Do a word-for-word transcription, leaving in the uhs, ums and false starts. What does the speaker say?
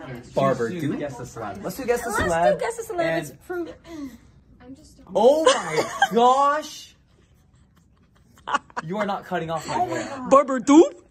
Barber, do guess the celeb. Let's do guess the celeb. Let's do guess the celeb. And... It's fruit. I'm just Oh my gosh! You are not cutting off my hair. Barber, do?